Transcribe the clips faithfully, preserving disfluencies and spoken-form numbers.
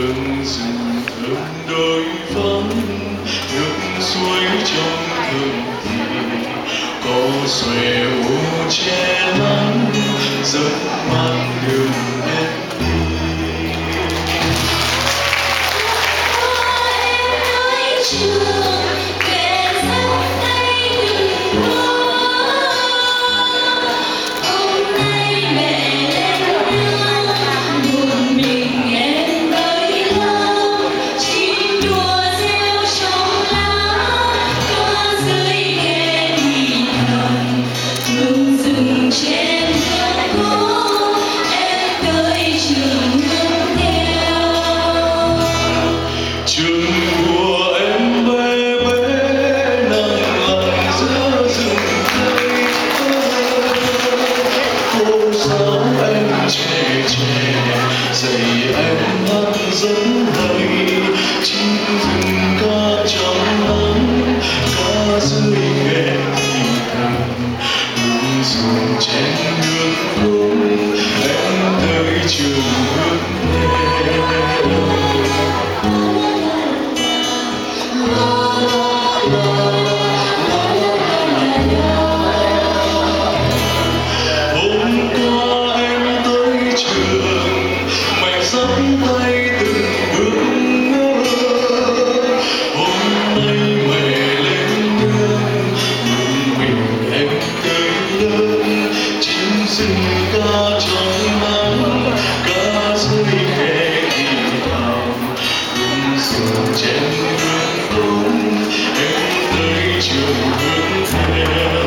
hương rừng thơm đôi vắng, nước suối trong thơm thì câu xòe ô che nắng giấc mang đường em đi. Dạy em hát dẫn hay chim rừng ca trong nắng, ca dưới khe thì thầm hương rừng chén nước uống em tới trường hướng hôm qua em tới trường dắt tay từng bước ngỡ, hôm nay mẹ lên nương một mình em tới lớn, chim rừng ca trong nắng, ca dưới khe thì thầm hương rừng chén nước uống em tới trường hướng theo.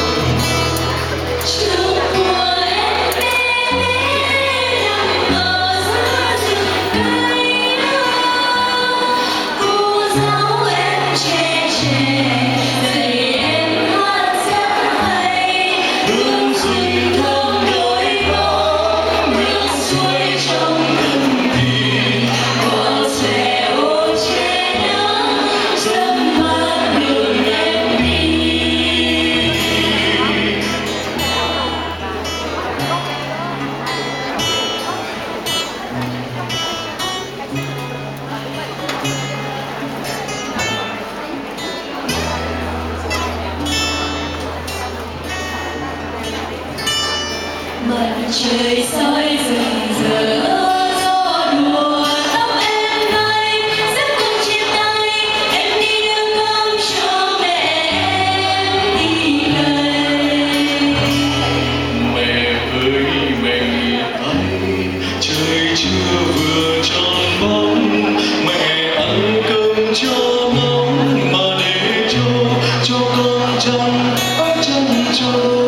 Mặt trời soi rừng rỡ gió đùa tóc em bay, giấc cùng trên tay em đi đưa cơm cho mẹ em đi cày. Mẹ ơi mẹ nghỉ tay, trời chưa vừa tròn bóng, mẹ ăn cơm cho nóng mà để cho cho con chăn ở chân trâu.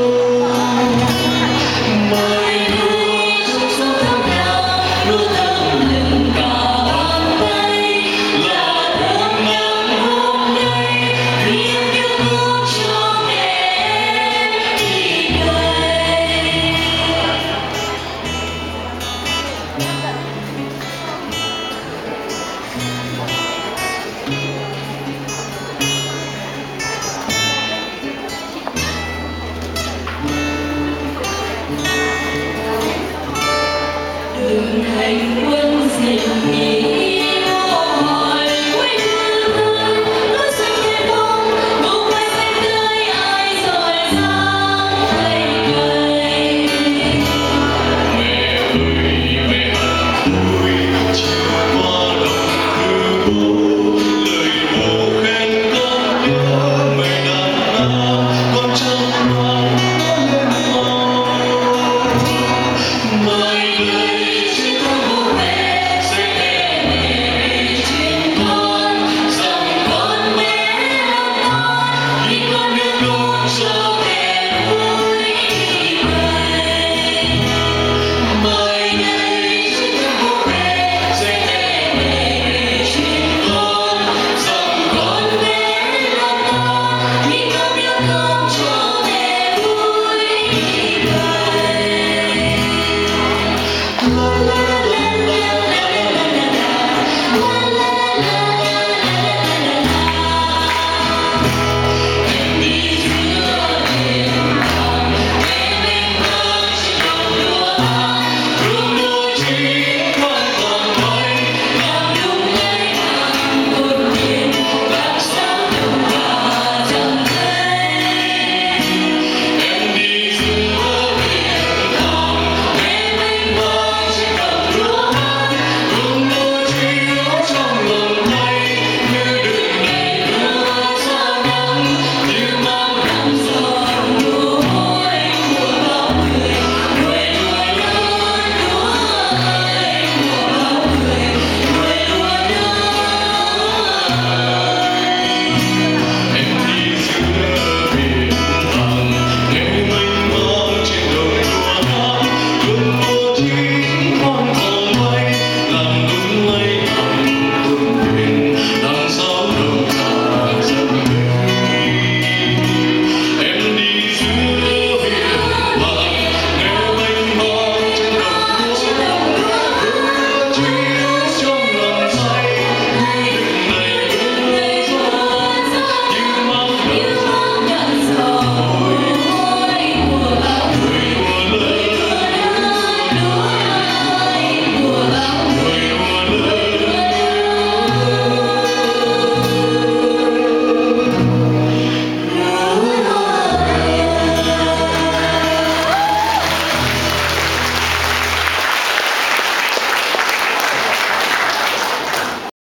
Đường hành quân dệt